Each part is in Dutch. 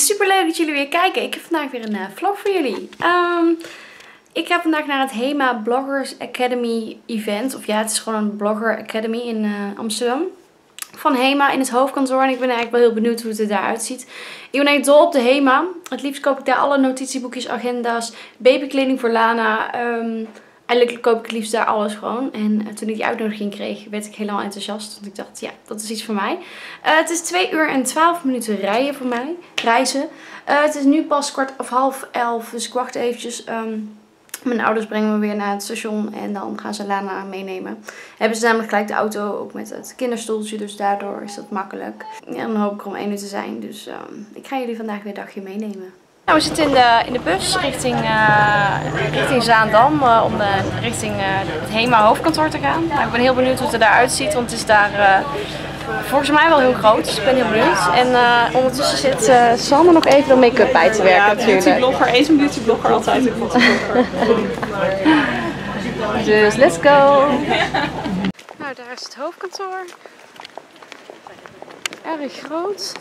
super leuk dat jullie weer kijken. Ik heb vandaag weer een vlog voor jullie. Ik ga vandaag naar het HEMA Bloggers Academy event. Of ja, het is gewoon een Blogger Academy in Amsterdam. Van HEMA in het hoofdkantoor. En ik ben eigenlijk wel heel benieuwd hoe het er daaruit ziet. Ik ben echt dol op de HEMA. Het liefst koop ik daar alle notitieboekjes, agenda's, babykleding voor Lana. Eigenlijk koop ik het liefst daar alles gewoon. En toen ik die uitnodiging kreeg, werd ik helemaal enthousiast. Want ik dacht, ja, dat is iets voor mij. Het is 2 uur en 12 minuten rijden voor mij. Reizen. Het is nu pas 10:15. Dus ik wacht eventjes. Mijn ouders brengen me weer naar het station. En dan gaan ze Lana meenemen. Hebben ze namelijk gelijk de auto, ook met het kinderstoeltje. Dus daardoor is dat makkelijk. Ja, dan hoop ik er om 1 uur te zijn. Dus ik ga jullie vandaag weer een dagje meenemen. Nou, we zitten in de bus richting Zaandam om richting het HEMA hoofdkantoor te gaan. Nou, ik ben heel benieuwd hoe het er daaruit ziet, want het is daar volgens mij wel heel groot. Dus ik ben heel benieuwd. En ondertussen zit Sander nog even de make-up bij te werken natuurlijk. Beautyblogger, eens een beautyblogger altijd een beautyblogger. Dus let's go! Nou, daar is het hoofdkantoor. Erg groot.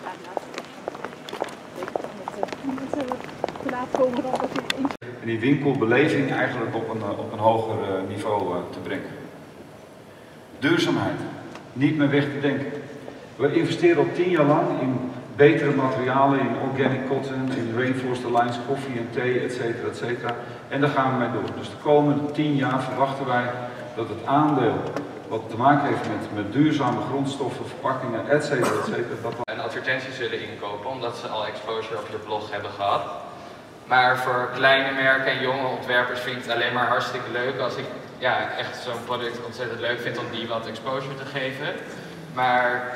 En die winkelbeleving eigenlijk op een hoger niveau te brengen. Duurzaamheid. Niet meer weg te denken. We investeren al 10 jaar lang in betere materialen, in organic cotton, in Rainforest Alliance koffie en thee, etcetera, etcetera. En daar gaan we mee door. Dus de komende 10 jaar verwachten wij dat het aandeel wat te maken heeft met duurzame grondstoffen, verpakkingen, etcetera, etcetera. Dat en advertenties zullen inkopen omdat ze al exposure op je blog hebben gehad. Maar voor kleine merken en jonge ontwerpers vind ik het alleen maar hartstikke leuk als ik echt zo'n product ontzettend leuk vind om die wat exposure te geven. Maar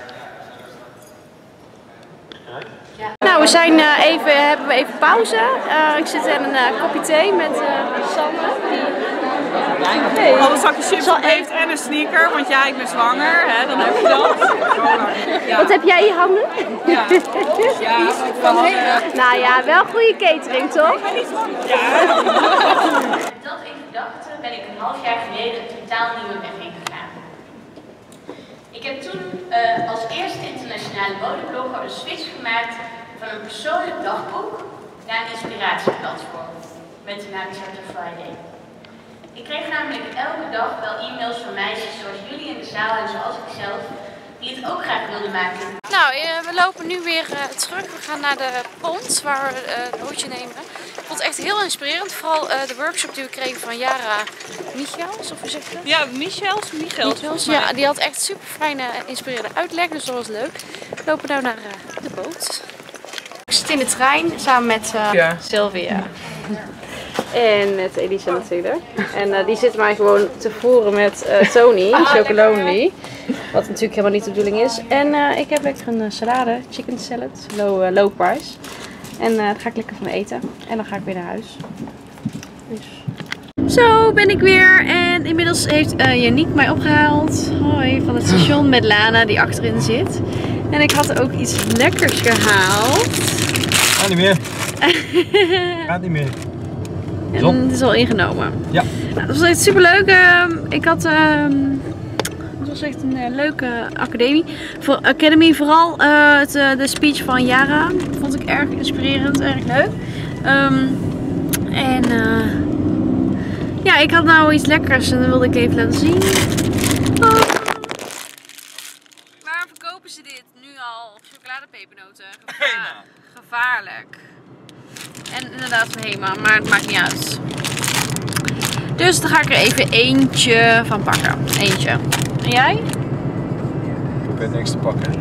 nou, hebben we even pauze. Ik zit in een kopje thee met Sanne. Hey. Al een zakje chips heeft en een sneaker, want ja, ik ben zwanger, hè, dan heb je dat. Ja. Wat heb jij in je handen? Ja, ja van nou ja, wel goede catering, toch? Ja. Dat in gedachte ben ik een half jaar geleden een totaal nieuwe weg ingegaan. Ik heb toen als eerste internationale modeblogger een switch gemaakt van een persoonlijk dagboek naar een inspiratieplatform met de naam Chapter Friday. Ik kreeg namelijk elke dag wel e-mails van meisjes zoals jullie in de zaal en zoals ik zelf, die het ook graag wilden maken. Nou, we lopen nu weer terug. We gaan naar de pont waar we een hoedje nemen. Ik vond het echt heel inspirerend. Vooral de workshop die we kregen van Yara Michels, of hoe zeg je dat? Ja, Michels. Ja, die had echt super fijne, inspirerende uitleg, dus dat was leuk. We lopen nu naar de boot. Ik zit in de trein samen met Sylvia. En met Elisa natuurlijk. En die zit mij gewoon te voeren met Tony, Chocolonely. Wat natuurlijk helemaal niet de bedoeling is. En ik heb lekker een salade, chicken salad, low price. En daar ga ik lekker van eten. En dan ga ik weer naar huis. Dus. Zo ben ik weer. En inmiddels heeft Yannick mij opgehaald. Hoi, van het station met Lana die achterin zit. En ik had ook iets lekkers gehaald. Gaat niet meer. Gaat niet meer. En het is al ingenomen. Ja. Nou, dat was echt super leuk. Ik had, het was echt een leuke academy. Vooral de speech van Yara vond ik erg inspirerend, erg leuk. Ja, ik had nou iets lekkers en dat wilde ik even laten zien. Oh. Waarom verkopen ze dit nu al? Chocoladepepernoten. Gevaarlijk. En inderdaad van HEMA, maar het maakt niet uit. Dus dan ga ik er even eentje van pakken. Eentje. En jij? Ik heb niks te pakken.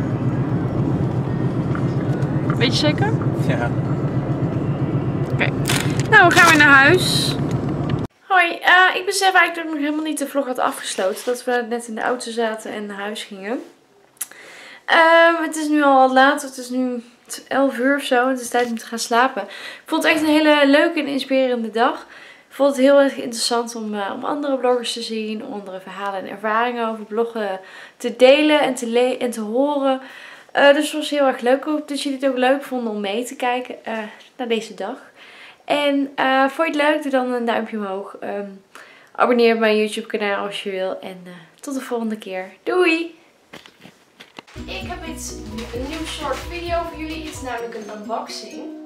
Weet je zeker? Ja. Oké. Nou, we gaan weer naar huis. Hoi, ik besef eigenlijk dat ik nog helemaal niet de vlog had afgesloten. Dat we net in de auto zaten en naar huis gingen. Het is nu al wat laat. Het is nu 11 uur of zo. Het is tijd om te gaan slapen. Ik vond het echt een hele leuke en inspirerende dag. Ik vond het heel erg interessant om andere bloggers te zien. Om andere verhalen en ervaringen over bloggen te delen en te horen. Dus het was heel erg leuk. Ik hoop dat jullie het ook leuk vonden om mee te kijken naar deze dag. En vond je het leuk? Doe dan een duimpje omhoog. Abonneer op mijn YouTube kanaal als je wil. En tot de volgende keer. Doei! Ik heb een nieuw soort video voor jullie. Het is namelijk een unboxing.